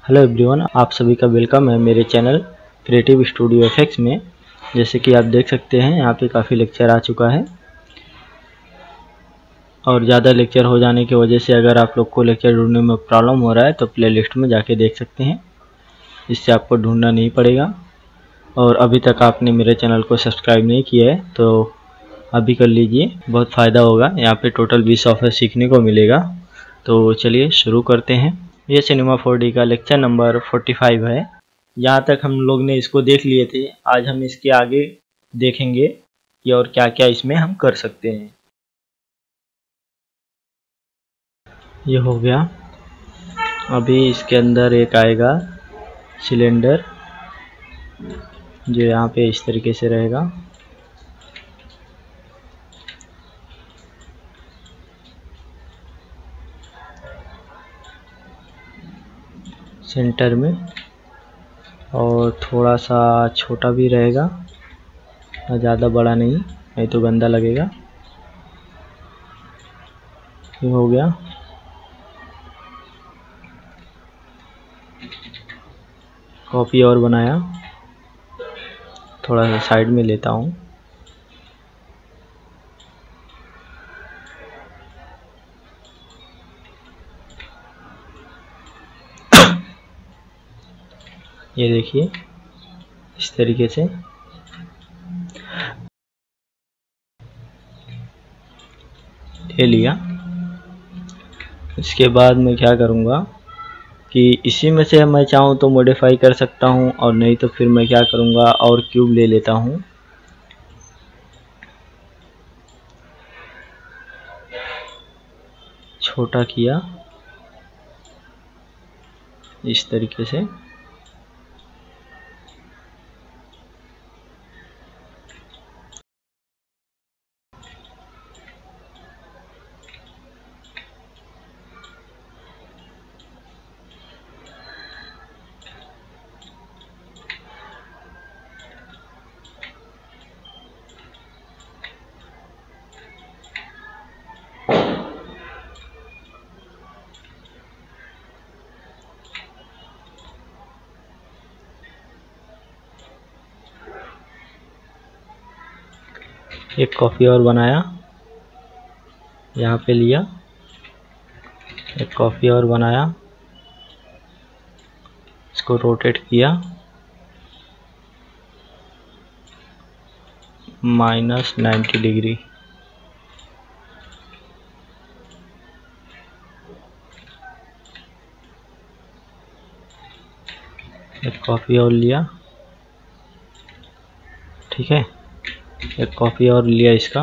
Hello everyone, आप सभी का वेलकम है मेरे चैनल क्रिएटिव स्टूडियो एफएक्स में। जैसे कि आप देख सकते हैं यहाँ पे काफ़ी लेक्चर आ चुका है और ज़्यादा लेक्चर हो जाने की वजह से अगर आप लोग को लेक्चर ढूंढने में प्रॉब्लम हो रहा है तो प्लेलिस्ट में जाके देख सकते हैं, इससे आपको ढूंढना नहीं पड़ेगा। और अभी तक आपने मेरे चैनल को सब्सक्राइब नहीं किया है तो अभी कर लीजिए, बहुत फ़ायदा होगा। यहाँ पे टोटल 20 सॉफ्टवेयर सीखने को मिलेगा। तो चलिए शुरू करते हैं। ये सिनेमा 4D का लेक्चर नंबर 45 है। यहाँ तक हम लोग ने इसको देख लिए थे। आज हम इसके आगे देखेंगे कि और क्या क्या इसमें हम कर सकते हैं। ये हो गया। अभी इसके अंदर एक आएगा सिलेंडर, जो यहाँ पे इस तरीके से रहेगा। सेंटर में, और थोड़ा सा छोटा भी रहेगा, ज़्यादा बड़ा नहीं तो गंदा लगेगा। ये हो गया। कॉपी और बनाया, थोड़ा सा साइड में लेता हूँ। ये देखिए इस तरीके से ले लिया। इसके बाद मैं क्या करूँगा कि इसी में से मैं चाहूँ तो मॉडिफाई कर सकता हूँ, और नहीं तो फिर मैं क्या करूँगा और क्यूब ले लेता हूँ। छोटा किया इस तरीके से। एक कॉपी और बनाया, यहाँ पे लिया। एक कॉपी और बनाया, इसको रोटेट किया -90 डिग्री। एक कॉपी और लिया, ठीक है। एक कॉपी और लिया इसका,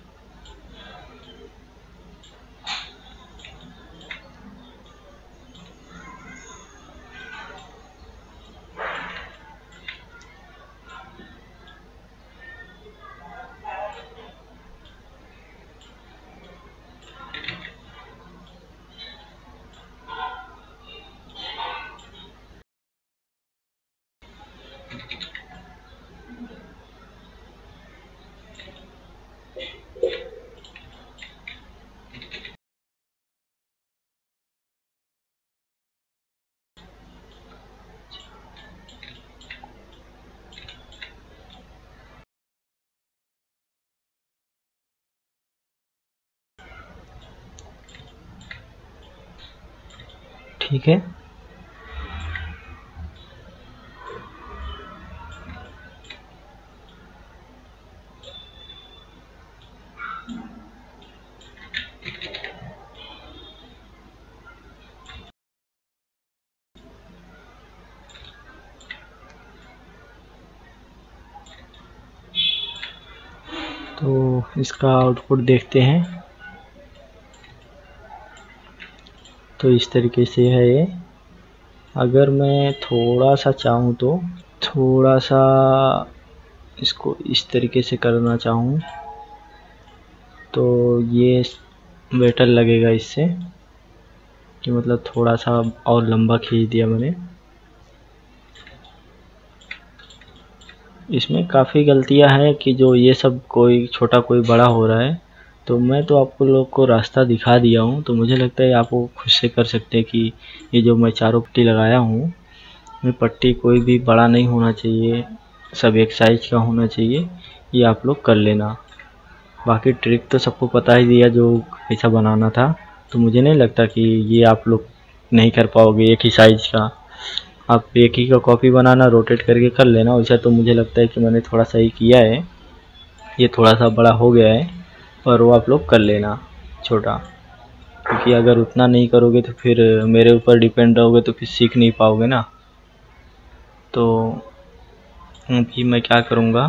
ठीक है। तो इसका आउटपुट देखते हैं। तो इस तरीके से है ये। अगर मैं थोड़ा सा चाहूँ तो थोड़ा सा इसको इस तरीके से करना चाहूँ तो ये बेटर लगेगा इससे, कि मतलब थोड़ा सा और लंबा खींच दिया मैंने। इसमें काफ़ी गलतियां हैं कि जो ये सब कोई छोटा कोई बड़ा हो रहा है, तो मैं तो आपको लोग को रास्ता दिखा दिया हूँ, तो मुझे लगता है आप वो खुद से कर सकते हैं कि ये जो मैं चारों पट्टी लगाया हूँ, ये पट्टी कोई भी बड़ा नहीं होना चाहिए, सब एक साइज का होना चाहिए, ये आप लोग कर लेना। बाकी ट्रिक तो सबको पता ही दिया जो कैसा बनाना था, तो मुझे नहीं लगता कि ये आप लोग नहीं कर पाओगे एक ही साइज का। आप एक ही का कॉपी बनाना, रोटेट करके कर लेना। वैसा तो मुझे लगता है कि मैंने थोड़ा सा ही किया है, ये थोड़ा सा बड़ा हो गया है, पर वो आप लोग कर लेना छोटा, क्योंकि अगर उतना नहीं करोगे तो फिर मेरे ऊपर डिपेंड रहोगे तो फिर सीख नहीं पाओगे ना। तो अभी मैं क्या करूँगा,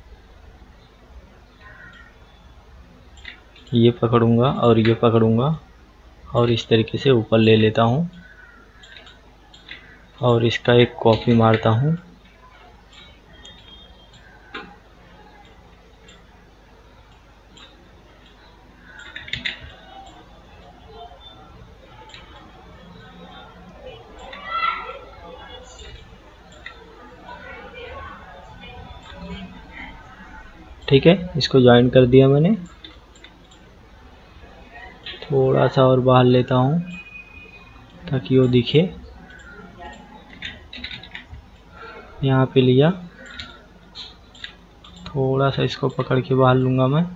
ये पकड़ूंगा और ये पकड़ूंगा और इस तरीके से ऊपर ले लेता हूँ और इसका एक कॉपी मारता हूँ। ठीक है, इसको ज्वाइन कर दिया मैंने। थोड़ा सा और बाहर लेता हूँ ताकि वो दिखे। यहाँ पे लिया, थोड़ा सा इसको पकड़ के बाहर लूँगा मैं।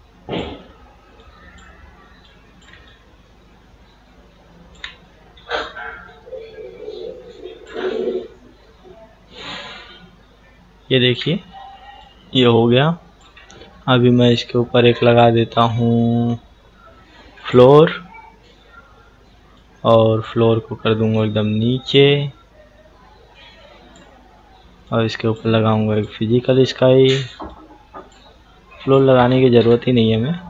ये देखिए, ये हो गया। अभी मैं इसके ऊपर एक लगा देता हूँ फ्लोर, और फ्लोर को कर दूंगा एकदम नीचे, और इसके ऊपर लगाऊंगा एक फिजिकल स्काई। फ्लोर लगाने की ज़रूरत ही नहीं है मैं।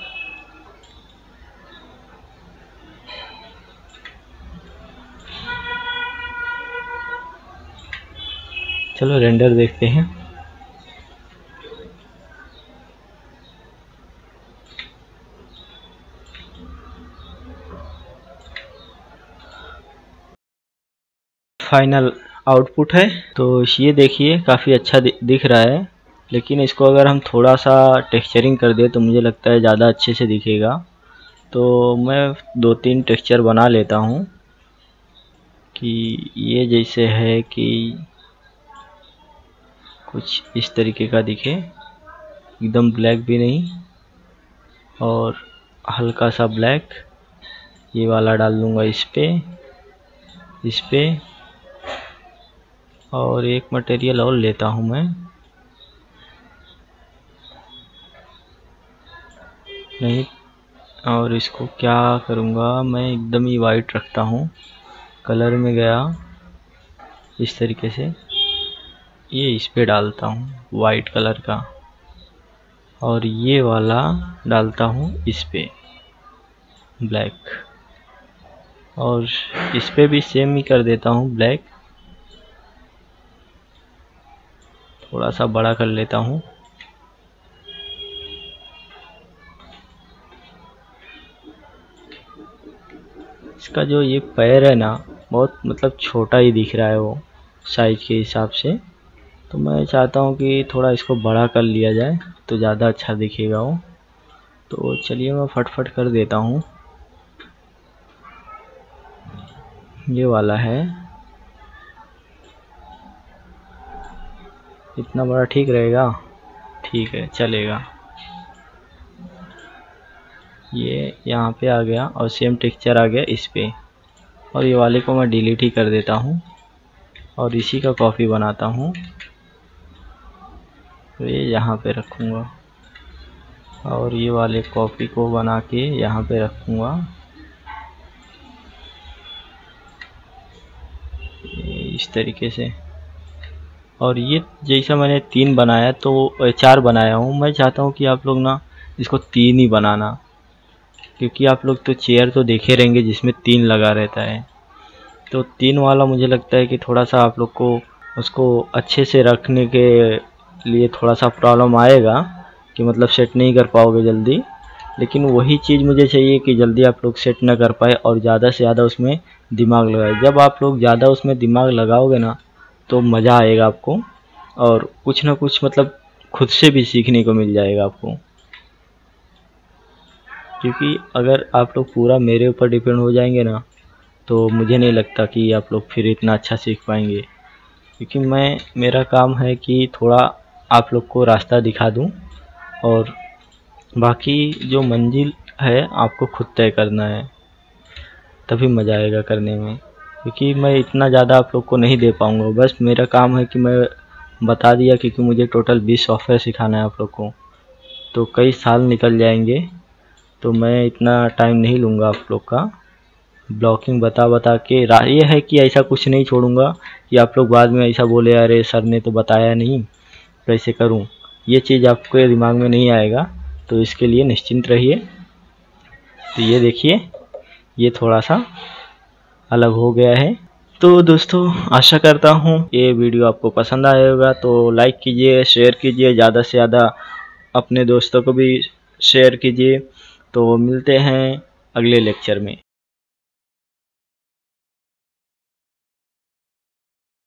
चलो रेंडर देखते हैं। फाइनल आउटपुट है, तो ये देखिए काफ़ी अच्छा दिख रहा है, लेकिन इसको अगर हम थोड़ा सा टेक्सचरिंग कर दे तो मुझे लगता है ज़्यादा अच्छे से दिखेगा। तो मैं 2-3 टेक्सचर बना लेता हूँ कि ये जैसे है कि कुछ इस तरीके का दिखे, एकदम ब्लैक भी नहीं और हल्का सा ब्लैक। ये वाला डाल दूँगा इस पे और एक मटेरियल और लेता हूँ मैं, नहीं, और इसको क्या करूँगा मैं, एकदम ही वाइट रखता हूँ। कलर में गया इस तरीके से, ये इस पे डालता हूँ वाइट कलर का, और ये वाला डालता हूँ इस पे ब्लैक, और इस पे भी सेम ही कर देता हूँ ब्लैक। थोड़ा सा बड़ा कर लेता हूँ। इसका जो ये पैर है ना, बहुत मतलब छोटा ही दिख रहा है वो साइज के हिसाब से, तो मैं चाहता हूँ कि थोड़ा इसको बड़ा कर लिया जाए तो ज़्यादा अच्छा दिखेगा वो। तो चलिए मैं फटफट कर देता हूँ। ये वाला है, इतना बड़ा ठीक रहेगा? ठीक है, चलेगा। ये यहाँ पे आ गया और सेम टेक्सचर आ गया इस पे, और ये वाले को मैं डिलीट ही कर देता हूँ और इसी का कॉपी बनाता हूँ। तो ये यहाँ पे रखूँगा और ये वाले कॉपी को बना के यहाँ पे रखूँगा इस तरीके से। और ये जैसा मैंने 3 बनाया तो 4 बनाया हूँ, मैं चाहता हूँ कि आप लोग ना इसको 3 ही बनाना, क्योंकि आप लोग तो चेयर तो देखे रहेंगे जिसमें 3 लगा रहता है। तो 3 वाला मुझे लगता है कि थोड़ा सा आप लोग को उसको अच्छे से रखने के लिए थोड़ा सा प्रॉब्लम आएगा, कि मतलब सेट नहीं कर पाओगे जल्दी। लेकिन वही चीज़ मुझे चाहिए कि जल्दी आप लोग सेट ना कर पाए और ज़्यादा से ज़्यादा उसमें दिमाग लगाए। जब आप लोग ज़्यादा उसमें दिमाग लगाओगे ना तो मज़ा आएगा आपको, और कुछ ना कुछ मतलब खुद से भी सीखने को मिल जाएगा आपको। क्योंकि अगर आप लोग पूरा मेरे ऊपर डिपेंड हो जाएंगे ना, तो मुझे नहीं लगता कि आप लोग फिर इतना अच्छा सीख पाएंगे। क्योंकि मेरा काम है कि थोड़ा आप लोग को रास्ता दिखा दूं, और बाकी जो मंजिल है आपको खुद तय करना है, तभी मज़ा आएगा करने में। क्योंकि मैं इतना ज़्यादा आप लोग को नहीं दे पाऊँगा। बस मेरा काम है कि मैं बता दिया, क्योंकि मुझे टोटल 20 सॉफ्टवेयर सिखाना है आप लोग को, तो कई साल निकल जाएंगे। तो मैं इतना टाइम नहीं लूँगा आप लोग का। ब्लॉकिंग बता बता के ये है कि ऐसा कुछ नहीं छोड़ूंगा कि आप लोग बाद में ऐसा बोले अरे सर ने तो बताया नहीं, कैसे करूं। ये चीज़ आपके दिमाग में नहीं आएगा, तो इसके लिए निश्चिंत रहिए। तो ये देखिए, ये थोड़ा सा अलग हो गया है। तो दोस्तों, आशा करता हूँ ये वीडियो आपको पसंद आया होगा। तो लाइक कीजिए, शेयर कीजिए, ज़्यादा से ज़्यादा अपने दोस्तों को भी शेयर कीजिए। तो मिलते हैं अगले लेक्चर में।